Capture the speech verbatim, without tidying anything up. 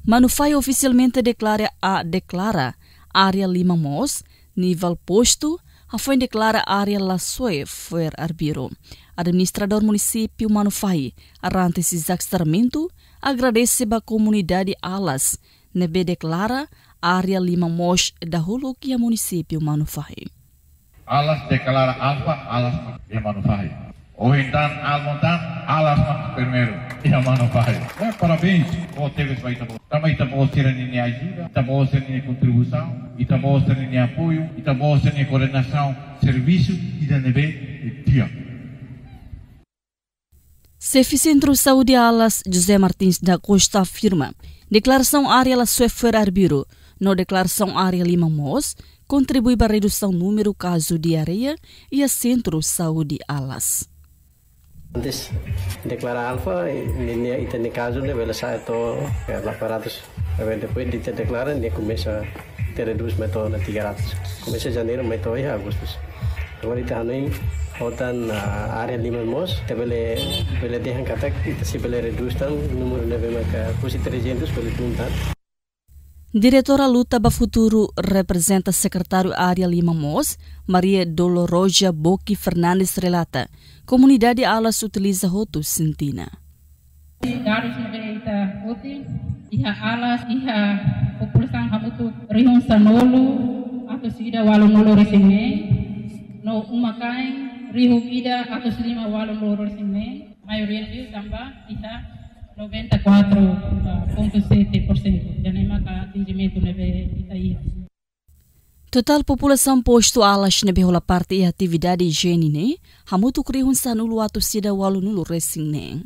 Manufai oficialmente declara a declara área Lima Mos, nível posto, a foi declara área La Sue Fuer Arbiro. Administrador município Manufai, arante esse exageramento, agradece a comunidade Alas, nebe declara área Lima Mos dahulu que a município Manufai. Alas declara Alfa, Alas e Manufai. Ou então Almontan, Alas primeiro e a Manufai. É, parabéns, o Teves vai estar bom. Também está bom ser a ajuda, está bom ser a contribuição, e está bom ser a apoio, e está bom ser a coordenação, serviço e da neve e dia. Chefe Centro Saúde Alas, José Martins da Costa afirma, declaração área La Sue Fuer Arbiro, no declaração área Lima Mos, contribui para a redução do número de casos de diarreia e a Centro Saúde Alas. Antes declarar alfa, ini itu ni caso de bela saya to aparatos, depois de declarar dia começa a ter reduz meto na tiga ratus, começa janeiro meto ya agustus. Agora kita hanin hotan área Lima Mos, tebele bele dehan kata kita si bele reduz tan número de bela kusi trezentos bele tuntan. Diretora Luta Bafuturo representa secretário área Lima Mos, Maria Dolorosa Boki Fernandes relata, comunidade Alas utiliza roto sentina. Daros nabeita oti, iha Alas, iha população hamutu rihon sanolo, atau sida walong loro resime, no umakai rihon ida atau lima walong loro resime, maioria itu tambah iha noventa e quatro vírgula sete por cento, já nem mais atingimento neve Itaí. Total população posto Alas nebe rola parte e atividade higiene ne, hamutu krihun sanulu atu sida walu nulu resing ne.